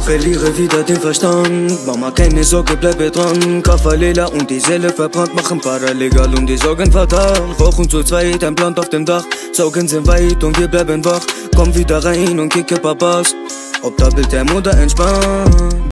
verliere wieder den Verstand. Mama, keine Sorge, bleibe dran. Kaffer lila und die Seele verbrannt, machen paralegal und die Sorgen fatal. Rauchen zu zweit, ein Plant auf dem Dach. Saugen sind weit und wir bleiben wach. Komm wieder rein und kicke Papas, ob doppelt oder entspannt.